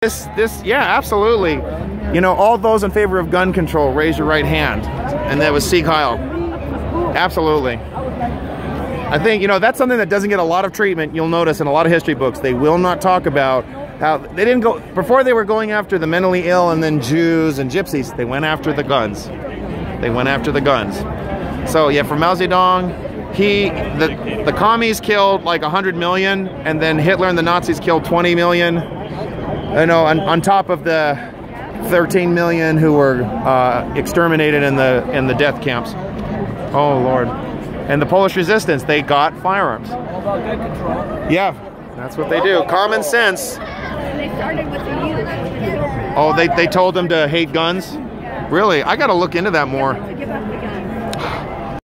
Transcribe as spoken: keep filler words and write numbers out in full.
This, this, yeah, absolutely. You know, all those in favor of gun control, raise your right hand. And that was Sieg Heil. Absolutely. I think, you know, that's something that doesn't get a lot of treatment. You'll notice in a lot of history books, they will not talk about how they didn't go, before they were going after the mentally ill and then Jews and gypsies, they went after the guns. They went after the guns. So yeah, for Mao Zedong, he, the, the commies killed like a hundred million, and then Hitler and the Nazis killed twenty million. You know, on, on top of the thirteen million who were uh, exterminated in the in the death camps. Oh Lord! And the Polish resistance, they got firearms. Yeah, that's what they do. Common sense. They started with the youth. Oh, they they told them to hate guns. Really? I got to look into that more. To give up